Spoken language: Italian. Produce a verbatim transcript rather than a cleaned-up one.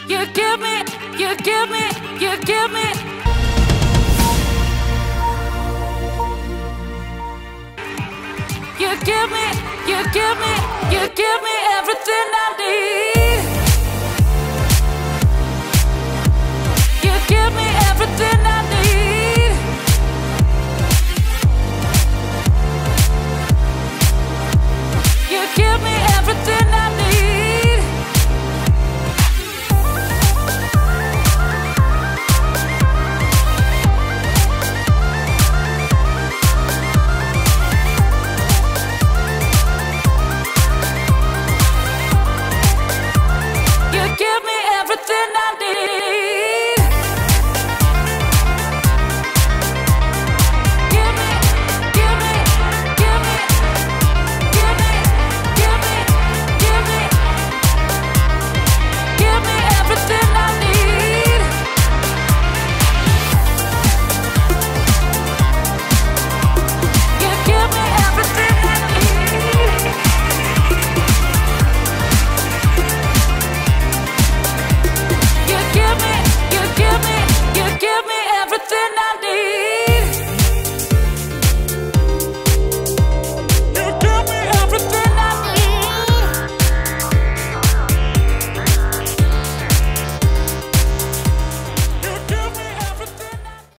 you give me, you give me, you give me. You give me, you give me, you give me everything I need.